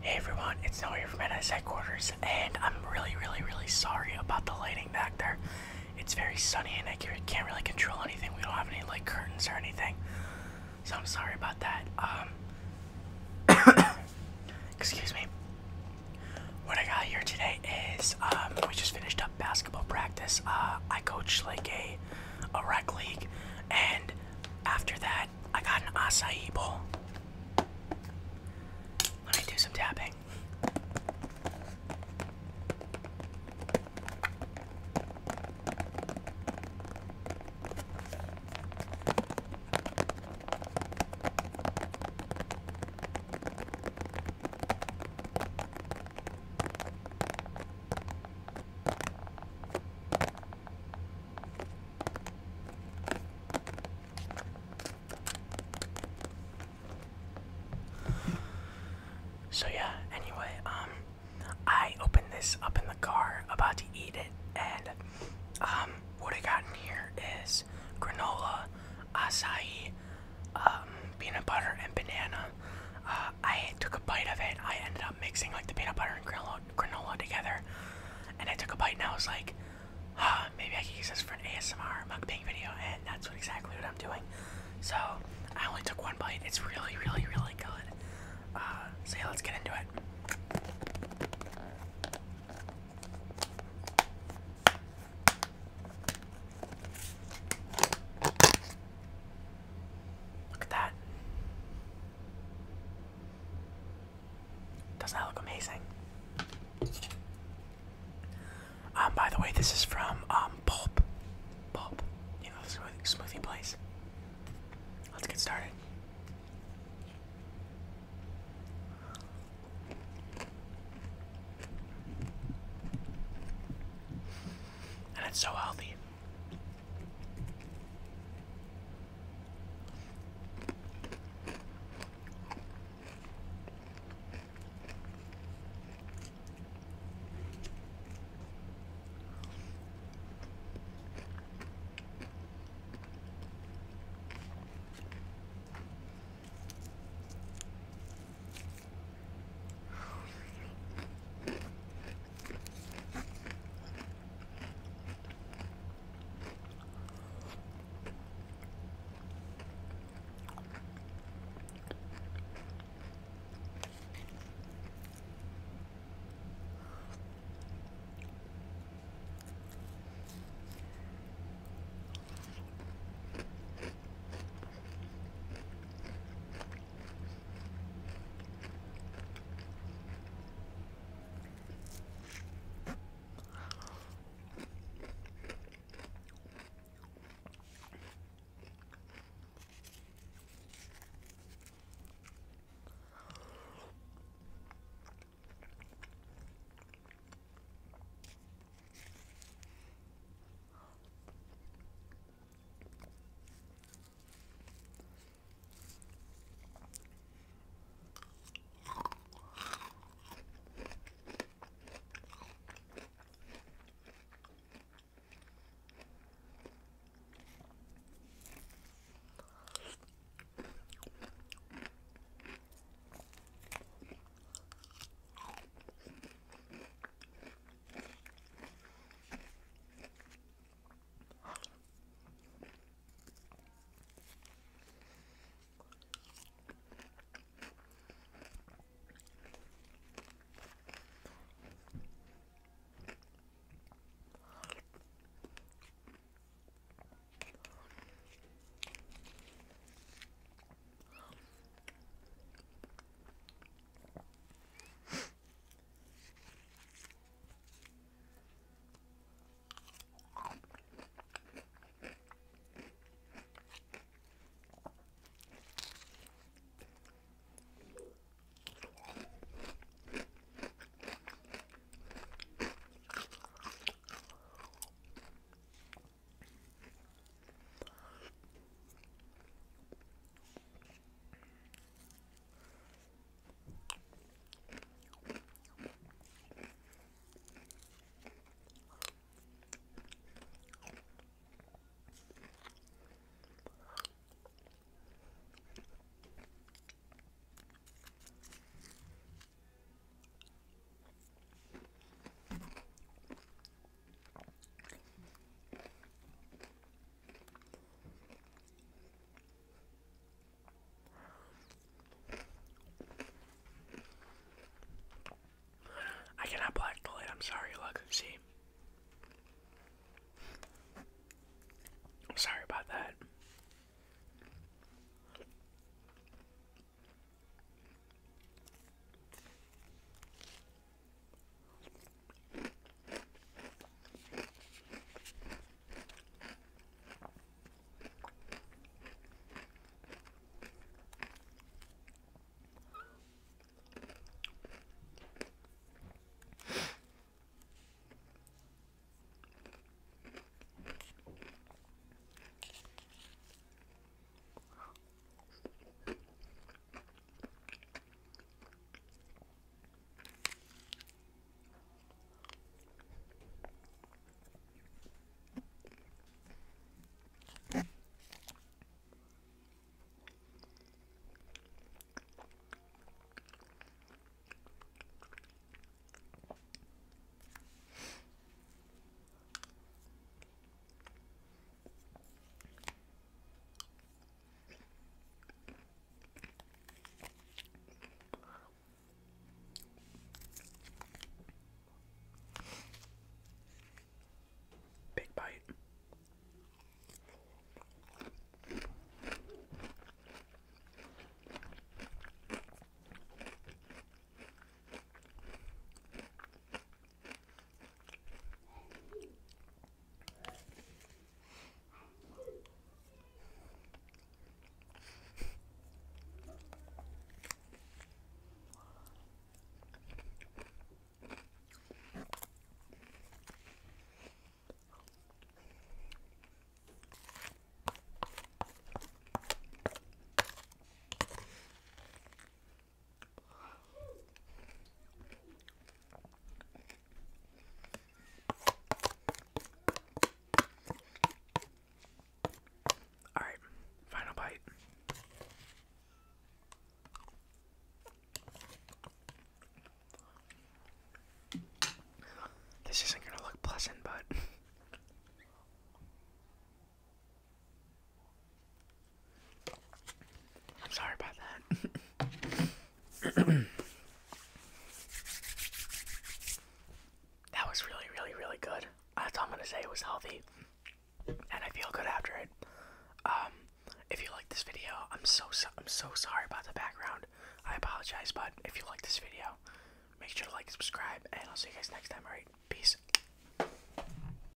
Hey everyone, it's Noah here from NS Headquarters, and I'm really sorry about the lighting back there. It's very sunny and I can't really control anything. We don't have any like curtains or anything, so I'm sorry about that. Excuse me. What I got here today is we just finished up basketball practice. I coach like a rec league, and after that I got an acai bowl. Let me do some tapping. So yeah, anyway, I opened this up in the car, about to eat it, and what I got in here is granola, acai, peanut butter, and banana. I took a bite of it. I ended up mixing like the peanut butter and granola together, and I took a bite and I was like, maybe I could use this for an ASMR mukbang video, and that's exactly what I'm doing. So I only took one bite. It's really good. So yeah, let's get into it. Look at that. Doesn't that look amazing? By the way, this is from Pulp. Pulp. You know, the smoothie place. Let's get started. And it's so healthy. flossing, but I'm sorry about that. That was really, really, really good. That's all I'm gonna say. It was healthy, and I feel good after it. If you like this video, I'm so sorry about the background. I apologize, but if you like this video, make sure to like, subscribe, and I'll see you guys next time. Alright, peace.